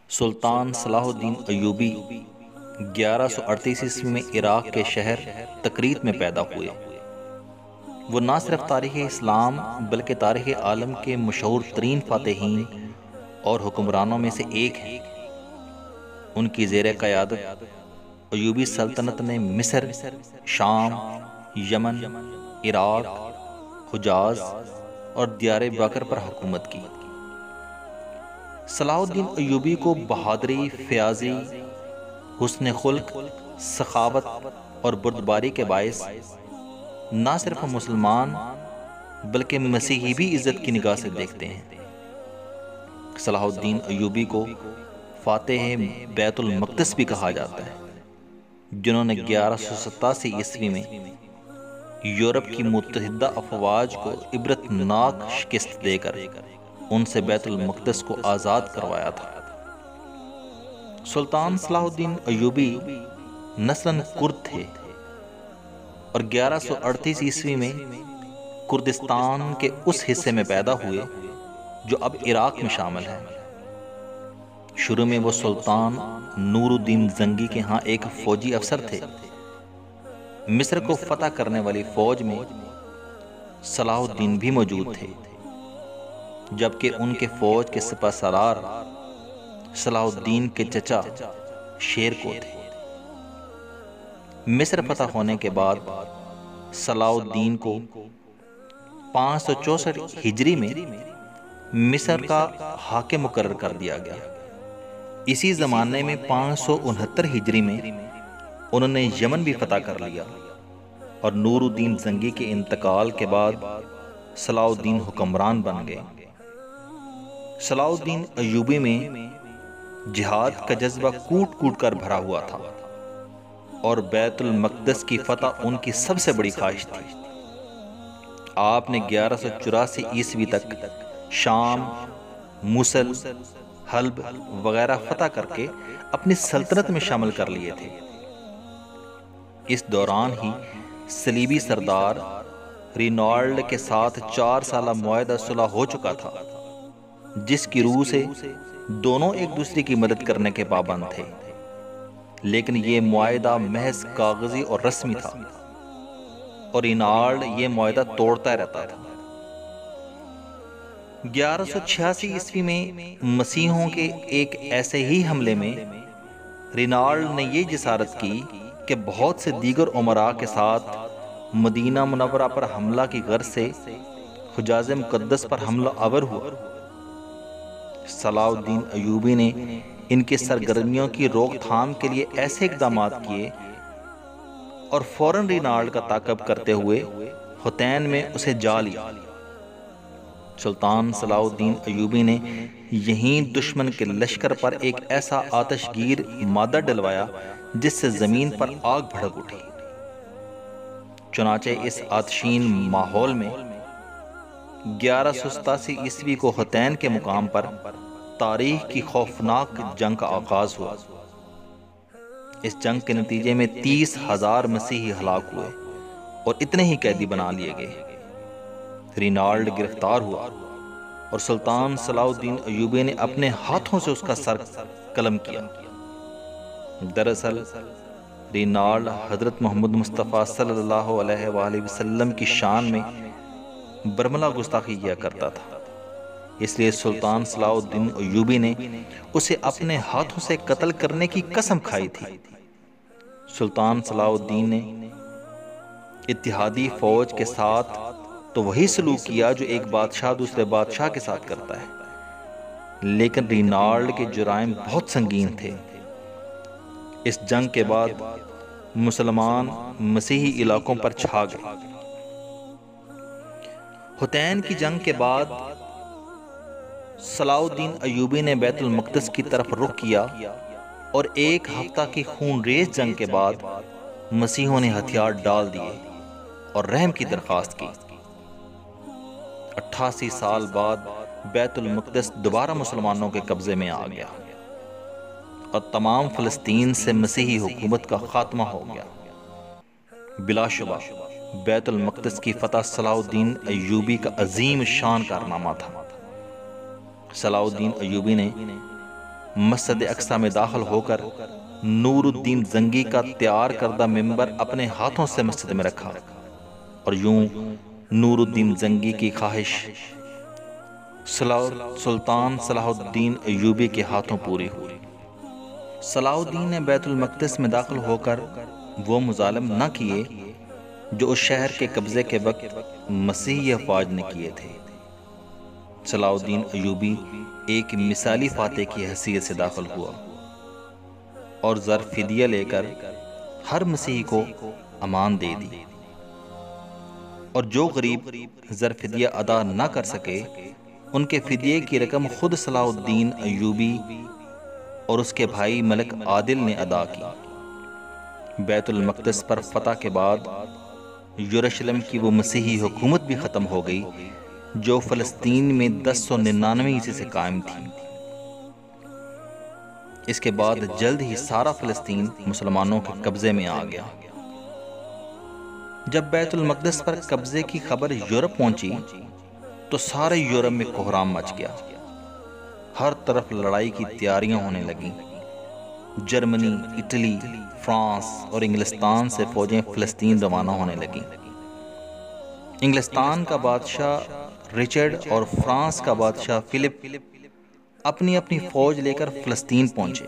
سلطان صلاح الدین ایوبی 1138 عیسوی میں عراق کے شہر تکریت میں پیدا ہوئے۔ وہ نہ صرف تاریخ اسلام بلکہ تاریخ عالم کے مشہور ترین فاتحین اور حکمرانوں میں سے ایک ہیں۔ ان کی زیر قیادت ایوبی سلطنت نے مصر، شام، یمن، عراق، حجاز اور دیار بکر پر حکومت کی۔ صلاح الدین ایوبی کو بہادری، فیاضی، حسن خلق، سخاوت اور بردباری کے باعث نہ صرف مسلمان بلکہ مسیحی بھی عزت کی نگاہ سے دیکھتے ہیں۔ صلاح الدین ایوبی کو فاتح بیت المقدس بھی کہا جاتا ہے، جنہوں نے 1187 عیسوی میں یورپ کی متحدہ افواج کو عبرتناک شکست دے کر ان سے بیت المقدس کو آزاد کروایا تھا۔ سلطان صلاح الدین ایوبی نسلاً کرد تھے اور 1138 عیسوی میں کردستان کے اس حصے میں پیدا ہوئے جو اب عراق میں شامل ہے۔ شروع میں وہ سلطان نور الدین زنگی کے ہاں ایک فوجی افسر تھے۔ مصر کو فتح کرنے والی فوج میں صلاح الدین بھی موجود تھے، جبکہ ان کے فوج کے سپہ سالار صلاح الدین کے چچا شیر کو تھے۔ مصر فتح ہونے کے بعد صلاح الدین کو 564 ہجری میں مصر کا حاکم مقرر کر دیا گیا۔ اسی زمانے میں 569 ہجری میں انہوں نے یمن بھی فتح کر لیا اور نور الدین زنگی کے انتقال کے بعد صلاح الدین حکمران بن گئے۔ صلاح الدین ایوبی میں جہاد کا جذبہ کوٹ کوٹ کر بھرا ہوا تھا اور بیت المقدس کی فتح ان کی سب سے بڑی خواہش تھی۔ آپ نے 1184 عیسوی تک شام، موصل، حلب وغیرہ فتح کر کے اپنی سلطنت میں شامل کر لیے تھے۔ اس دوران ہی صلیبی سردار رینالڈ کے ساتھ 4 سالہ معاہدہ صلح ہو چکا تھا، جس کی روح سے دونوں ایک دوسرے کی مدد کرنے کے پابند تھے، لیکن یہ معاہدہ محض کاغذی اور رسمی تھا اور رینالڈ یہ معاہدہ توڑتا رہتا تھا۔ 1186 عیسوی میں مسیحوں کے ایک ایسے ہی حملے میں رینالڈ نے یہ جسارت کی کہ بہت سے دیگر امراء کے ساتھ مدینہ منورہ پر حملہ کی غرض سے حجاز مقدس پر حملہ آور ہوا۔ صلاح الدین ایوبی نے ان کی سرگرمیوں کی روک تھام کے لیے ایسے اقدامات کیے اور فوراً رینالڈ کا تعاقب کرتے ہوئے حطین میں اسے جا لیا۔ سلطان صلاح الدین ایوبی نے یہیں دشمن کے لشکر پر ایک ایسا آتش گیر مادہ ڈلوایا جس سے زمین پر آگ بھڑک اٹھی۔ چنانچہ اس آتشین ماحول میں 1187 عیسوی کو حطین کے مقام پر تاریخ کی خوفناک جنگ کا آغاز ہوا۔ اس جنگ کے نتیجے میں 30,000 مسیحی ہلاک ہوئے اور اتنے ہی قیدی بنا لیے گئے۔ رینالڈ گرفتار ہوا اور سلطان صلاح الدین ایوبی نے اپنے ہاتھوں سے اس کا سر قلم کیا۔ دراصل رینالڈ حضرت محمد مصطفیٰ صلی اللہ علیہ وآلہ وسلم کی شان میں برملا گستاخی کیا کرتا تھا، اس لیے سلطان صلاح الدین ایوبی نے اسے اپنے ہاتھوں سے قتل کرنے کی قسم کھائی تھی۔ سلطان صلاح الدین نے اتحادی فوج کے ساتھ تو وہی سلوک کیا جو ایک بادشاہ دوسرے بادشاہ کے ساتھ کرتا ہے، لیکن رینالڈ کے جرائم بہت سنگین تھے۔ اس جنگ کے بعد مسلمان مسیحی علاقوں پر چھا گئے۔ حطین کی جنگ کے بعد صلاح الدین ایوبی نے بیت المقدس کی طرف رخ کیا اور ایک ہفتہ کی خون ریز جنگ کے بعد مسیحوں نے ہتھیار ڈال دیے اور رحم کی درخواست کی۔ 88 سال بعد بیت المقدس دوبارہ مسلمانوں کے قبضے میں آ گیا اور تمام فلسطین سے مسیحی حکومت کا خاتمہ ہو گیا۔ بلا شبہ بیت المقدس کی فتح صلاح الدین ایوبی کا عظیم شان کارنامہ تھا۔ صلاح الدین ایوبی نے مسجد اقصی میں داخل ہو کر نور الدین زنگی کا تیار کردہ ممبر اپنے ہاتھوں سے مسجد میں رکھا، اور یوں نور الدین زنگی کی خواہش سلطان صلاح الدین ایوبی کے ہاتھوں پوری ہوئی۔ صلاح الدین نے بیت المقدس میں داخل ہو کر وہ مظالم نہ کیے جو اس شہر کے قبضے کے وقت مسیحی افواج نے کیے تھے۔ صلاح الدین ایوبی ایک مثالی فاتح کی حیثیت سے داخل ہوا اور زر فدیہ لے کر ہر مسیحی کو امان دے دی، اور جو غریب زر فدیہ ادا نہ کر سکے ان کے فدیے کی رقم خود صلاح الدین ایوبی اور اس کے بھائی ملک عادل نے ادا کی۔ بیت المقدس پر فتح کے بعد یروشلم کی وہ مسیحی حکومت بھی ختم ہو گئی جو فلسطین میں 1099 عیسوی سے قائم تھی۔ اس کے بعد جلد ہی سارا فلسطین مسلمانوں کے قبضے میں آ گیا۔ جب بیت المقدس پر قبضے کی خبر یورپ پہنچی تو سارے یورپ میں کوہرام مچ گیا۔ ہر طرف لڑائی کی تیاریاں ہونے لگیں۔ جرمنی، اٹلی، فرانس اور انگلستان سے فوجیں فلسطین روانہ ہونے لگیں۔ انگلستان کا بادشاہ رچرڈ اور فرانس کا بادشاہ فلپ اپنی اپنی فوج لے کر فلسطین پہنچے۔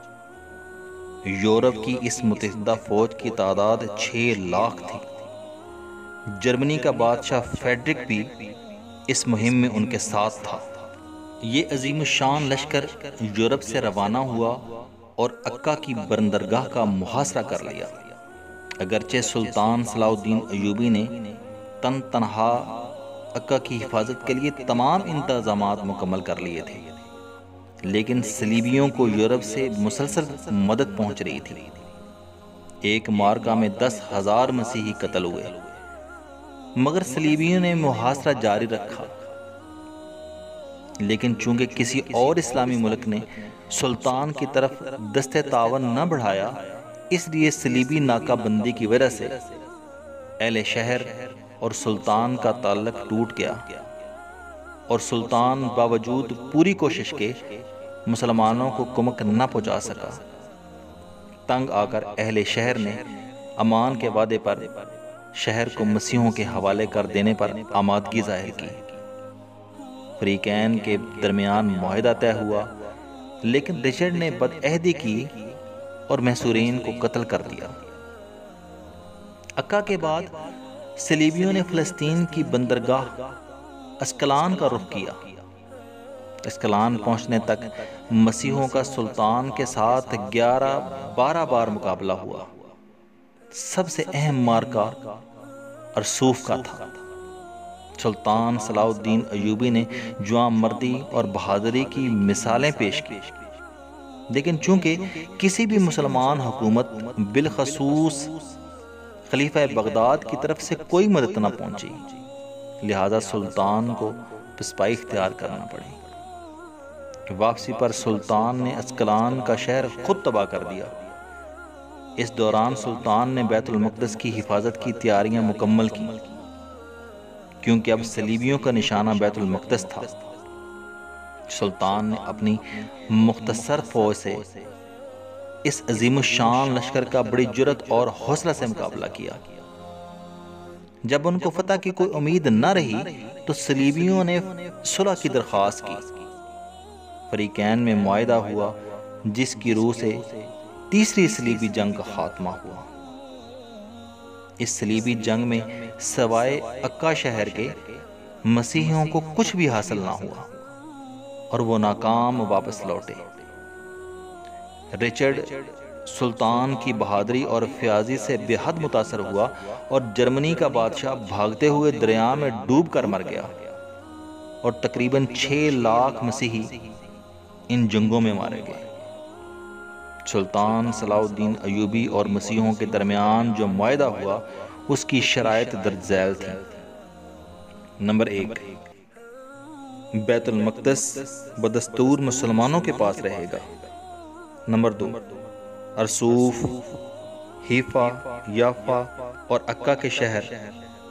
یورپ کی اس متحدہ فوج کی تعداد 6 لاکھ تھی۔ جرمنی کا بادشاہ فیڈرک بھی اس مہم میں ان کے ساتھ تھا۔ یہ عظیم الشان لشکر یورپ سے روانہ ہوا اور عکا کی بندرگاہ کا محاصرہ کر لیا۔ اگرچہ سلطان صلاح الدین ایوبی نے تنہا عکا کی حفاظت کے لیے تمام انتظامات مکمل کر لیے تھے، لیکن صلیبیوں کو یورپ سے مسلسل مدد پہنچ رہی تھی۔ ایک معرکہ میں 10,000 مسیحی قتل ہوئے، مگر صلیبیوں نے محاصرہ جاری رکھا۔ لیکن چونکہ کسی اور اسلامی ملک نے سلطان کی طرف دست تعاون نہ بڑھایا، اس لیے صلیبی ناکہ بندی کی وجہ سے اہل شہر اور سلطان کا تعلق ٹوٹ گیا، اور سلطان باوجود پوری کوشش کے مسلمانوں کو کمک نہ پہنچا سکا۔ تنگ آ کر اہل شہر نے امان کے وعدے پر شہر کو مسیحوں کے حوالے کر دینے پر آمادگی ظاہر کی۔ فریقین کے درمیان معاہدہ طے ہوا، لیکن رچرڈ نے بدعہدی کی اور محصورین کو قتل کر دیا۔ عکا کے بعد صلیبیوں نے فلسطین کی بندرگاہ اسکلان کا رخ کیا۔ اسکلان پہنچنے تک مسیحوں کا سلطان کے ساتھ 11-12 بار مقابلہ ہوا۔ سب سے اہم معرکہ ارسوف کا تھا۔ سلطان صلاح الدین ایوبی نے جواں مردی اور بہادری کی مثالیں پیش کی، لیکن چونکہ کسی بھی مسلمان حکومت بالخصوص خلیفہ بغداد کی طرف سے کوئی مدد نہ پہنچی، لہذا سلطان کو پسپائی اختیار کرنا پڑی۔ واپسی پر سلطان نے اسکلان کا شہر خود تباہ کر دیا۔ اس دوران سلطان نے بیت المقدس کی حفاظت کی تیاریاں مکمل کی، کیونکہ اب صلیبیوں کا نشانہ بیت المقدس تھا۔ سلطان نے اپنی مختصر فوج سے اس عظیم الشان لشکر کا بڑی جرأت اور حوصلہ سے مقابلہ کیا۔ جب ان کو فتح کی کوئی امید نہ رہی تو صلیبیوں نے صلح کی درخواست کی۔ فریقین میں معاہدہ ہوا، جس کی روح سے تیسری صلیبی جنگ کا خاتمہ ہوا۔ اس صلیبی جنگ میں سوائے عکا شہر کے مسیحیوں کو کچھ بھی حاصل نہ ہوا اور وہ ناکام واپس لوٹے۔ رچرڈ سلطان کی بہادری اور فیاضی سے بے حد متاثر ہوا اور جرمنی کا بادشاہ بھاگتے ہوئے دریا میں ڈوب کر مر گیا، اور تقریباً 6 لاکھ مسیحی ان جنگوں میں مارے گئے۔ سلطان صلاح الدین ایوبی اور مسیحوں کے درمیان جو معاہدہ ہوا اس کی شرائط درج ذیل تھیں۔ نمبر 1، بیت المقدس بدستور مسلمانوں کے پاس رہے گا۔ نمبر 2، ارسوف، حیفا، یافا اور عکا کے شہر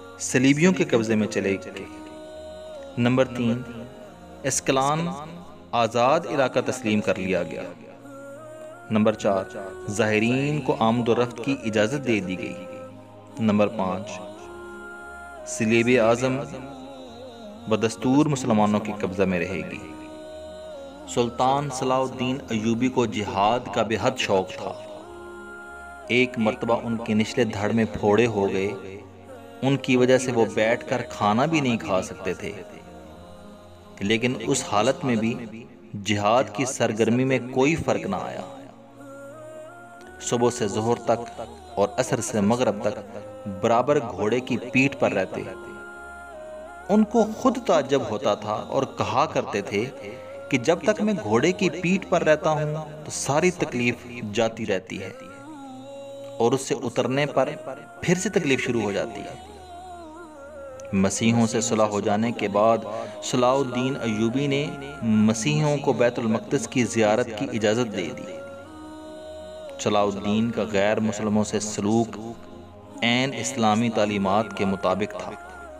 صلیبیوں کے قبضے میں چلے گئے۔ نمبر 3، اسکلان آزاد علاقہ تسلیم کر لیا گیا۔ نمبر 4، زائرین کو آمد و رفت کی اجازت دے دی گئی۔ نمبر 5، صلیب اعظم بدستور مسلمانوں کے قبضہ میں رہے گی۔ سلطان صلاح الدین ایوبی کو جہاد کا بے حد شوق تھا۔ ایک مرتبہ ان کے نچلے دھڑ میں پھوڑے ہو گئے، ان کی وجہ سے وہ بیٹھ کر کھانا بھی نہیں کھا سکتے تھے، لیکن اس حالت میں بھی جہاد کی سرگرمی میں کوئی فرق نہ آیا۔ صبح سے ظہر تک اور عصر سے مغرب تک برابر گھوڑے کی پیٹھ پر رہتے۔ ان کو خود تعجب ہوتا تھا اور کہا کرتے تھے کہ جب تک میں گھوڑے کی پیٹھ پر رہتا ہوں تو ساری تکلیف جاتی رہتی ہے، اور اس سے اترنے پر پھر سے تکلیف شروع ہو جاتی ہے۔ مسیحوں سے صلح ہو جانے کے بعد صلاح الدین ایوبی نے مسیحوں کو بیت المقدس کی زیارت کی اجازت دے دی۔ صلاح الدین کا غیر مسلموں سے سلوک عین اسلامی تعلیمات کے مطابق تھا۔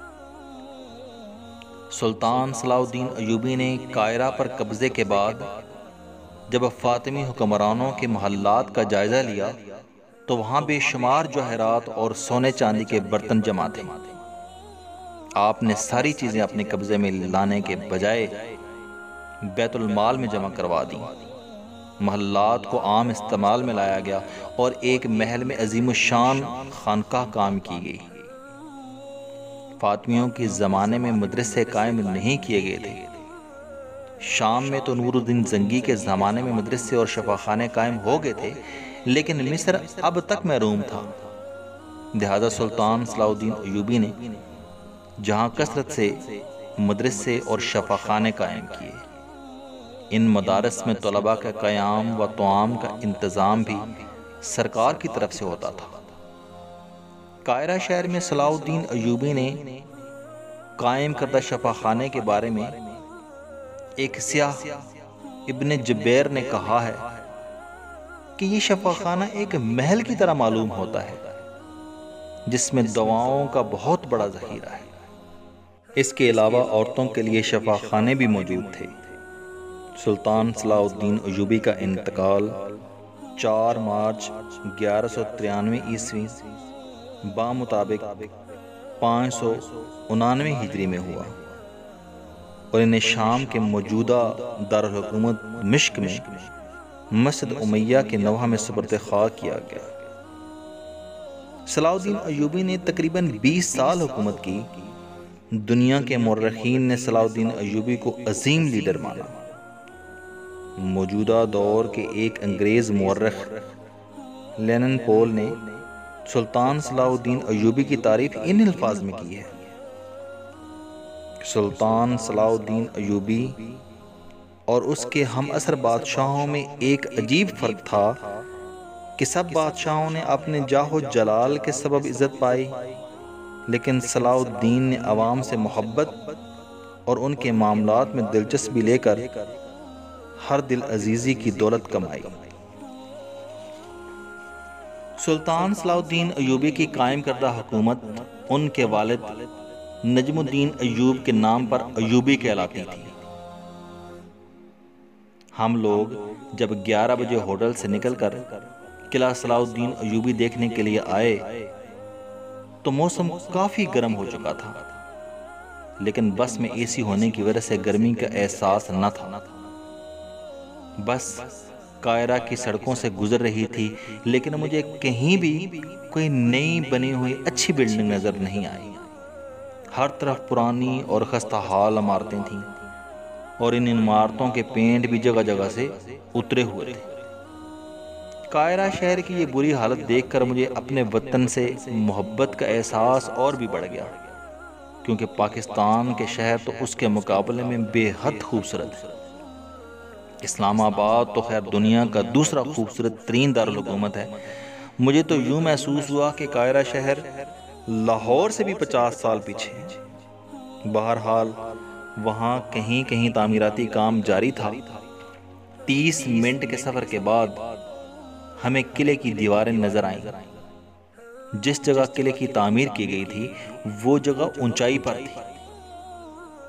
سلطان صلاح الدین ایوبی نے قاہرہ پر قبضے کے بعد جب فاطمی حکمرانوں کے محلات کا جائزہ لیا تو وہاں بے شمار جواہرات اور سونے چاندی کے برتن جمع تھے۔ آپ نے ساری چیزیں اپنے قبضے میں لانے کے بجائے بیت المال میں جمع کروا دیں۔ محلات کو عام استعمال میں لایا گیا اور ایک محل میں عظیم الشان خانقاہ قائم کی گئی۔ فاطمیوں کے زمانے میں مدرسے قائم نہیں کیے گئے تھے۔ شام میں تو نور الدین زنگی کے زمانے میں مدرسے اور شفاخانے قائم ہو گئے تھے، لیکن مصر اب تک محروم تھا۔ لہذا سلطان صلاح الدین ایوبی نے جہاں کثرت سے مدرسے اور شفاخانے قائم کیے، ان مدارس میں طلباء کا قیام و طعام کا انتظام بھی سرکار کی طرف سے ہوتا تھا۔ قاہرہ شہر میں صلاح الدین ایوبی نے قائم کردہ شفاخانے کے بارے میں ایک سیاح ابن جبیر نے کہا ہے کہ یہ شفاخانہ ایک محل کی طرح معلوم ہوتا ہے جس میں دواؤں کا بہت بڑا ذخیرہ ہے۔ اس کے علاوہ عورتوں کے لیے شفاخانے بھی موجود تھے۔ سلطان صلاح الدین ایوبی کا انتقال 4 مارچ 1193 عیسوی بامطابق 599 ہجری میں ہوا، اور انہیں شام کے موجودہ دارالحکومت دمشق میں مسجد امیہ کے نوحہ میں سپرد خاک کیا گیا۔ صلاح الدین ایوبی نے تقریباً 20 سال حکومت کی۔ دنیا کے مورخین نے صلاح الدین ایوبی کو عظیم لیڈر مانا۔ موجودہ دور کے ایک انگریز مورخ لینن پول نے سلطان صلاح الدین ایوبی کی تعریف ان الفاظ میں کی ہے: سلطان صلاح الدین ایوبی اور اس کے ہم عصر بادشاہوں میں ایک عجیب فرق تھا کہ سب بادشاہوں نے اپنے جاہ و جلال کے سبب عزت پائی، لیکن صلاح الدین نے عوام سے محبت اور ان کے معاملات میں دلچسپی لے کر ہر دل عزیزی کی دولت کمائی۔ سلطان صلاح الدین ایوبی کی قائم کردہ حکومت ان کے والد نجم الدین ایوب کے نام پر ایوبی کہلاتی تھی۔ ہم لوگ جب 11 بجے ہوٹل سے نکل کر قلعہ صلاح الدین ایوبی دیکھنے کے لیے آئے تو موسم کافی گرم ہو چکا تھا، لیکن بس میں اے سی ہونے کی وجہ سے گرمی کا احساس نہ تھا۔ بس قاہرہ کی سڑکوں سے گزر رہی تھی، لیکن مجھے کہیں بھی کوئی نئی بنی ہوئی اچھی بلڈنگ نظر نہیں آئی۔ ہر طرف پرانی اور خستہ حال عمارتیں تھیں، اور ان عمارتوں کے پینٹ بھی جگہ جگہ سے اترے ہوئے تھے۔ قاہرہ شہر کی یہ بری حالت دیکھ کر مجھے اپنے وطن سے محبت کا احساس اور بھی بڑھ گیا، کیونکہ پاکستان کے شہر تو اس کے مقابلے میں بے حد خوبصورت ہے۔ اسلام آباد تو خیر دنیا کا دوسرا خوبصورت ترین دارالحکومت ہے۔ مجھے تو یوں محسوس ہوا کہ قاہرہ شہر لاہور سے بھی 50 سال پیچھے ہے۔ بہرحال وہاں کہیں کہیں تعمیراتی کام جاری تھا۔ 30 منٹ کے سفر کے بعد ہمیں قلعے کی دیواریں نظر آئیں۔ جس جگہ قلعے کی تعمیر کی گئی تھی وہ جگہ اونچائی پر تھی،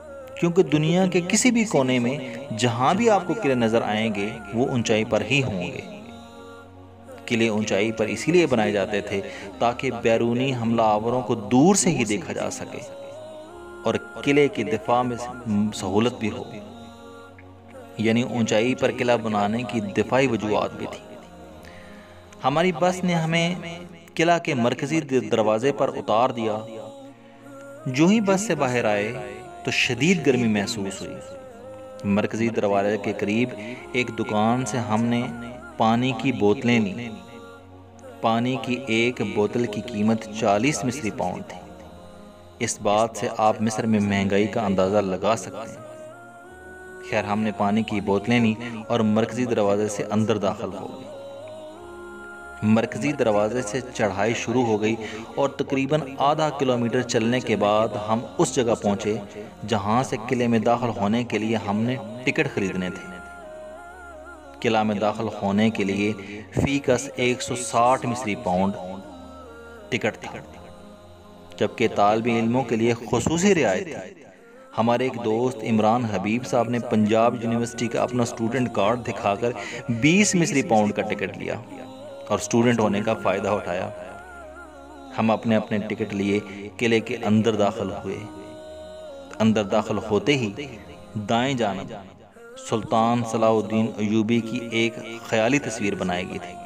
کیونکہ دنیا کے کسی بھی کونے میں جہاں بھی آپ کو قلعے نظر آئیں گے وہ اونچائی پر ہی ہوں گے۔ قلعے اونچائی پر اسی لیے بنائے جاتے تھے تاکہ بیرونی حملہ آوروں کو دور سے ہی دیکھا جا سکے اور قلعے کی دفاع میں سہولت بھی ہو، یعنی اونچائی پر قلعہ بنانے کی دفاعی وجوہات بھی تھی۔ ہماری بس نے ہمیں قلعہ کے مرکزی دروازے پر اتار دیا۔ جو ہی بس سے باہر آئے تو شدید گرمی محسوس ہوئی۔ مرکزی دروازے کے قریب ایک دکان سے ہم نے پانی کی بوتلیں لیں۔ پانی کی ایک بوتل کی قیمت 40 مصری پاؤنڈ تھی۔ اس بات سے آپ مصر میں مہنگائی کا اندازہ لگا سکتے ہیں۔ خیر ہم نے پانی کی بوتلیں لیں اور مرکزی دروازے سے اندر داخل ہو گئے۔ مرکزی دروازے سے چڑھائی شروع ہو گئی اور تقریباً آدھا کلومیٹر چلنے کے بعد ہم اس جگہ پہنچے جہاں سے قلعے میں داخل ہونے کے لیے ہم نے ٹکٹ خریدنے تھے۔ قلعہ میں داخل ہونے کے لیے فی کس 160 مصری پاؤنڈ ٹکٹ تھا، جبکہ طالب علموں کے لیے خصوصی رعایت تھی۔ ہمارے ایک دوست عمران حبیب صاحب نے پنجاب یونیورسٹی کا اپنا اسٹوڈنٹ کارڈ دکھا کر 20 مصری پاؤنڈ کا ٹکٹ لیا اور اسٹوڈنٹ ہونے کا فائدہ اٹھایا۔ ہم اپنے اپنے ٹکٹ لیے قلعے کے اندر داخل ہوئے۔ اندر داخل ہوتے ہی دائیں جانب سلطان صلاح الدین ایوبی کی ایک خیالی تصویر بنائی گئی تھی۔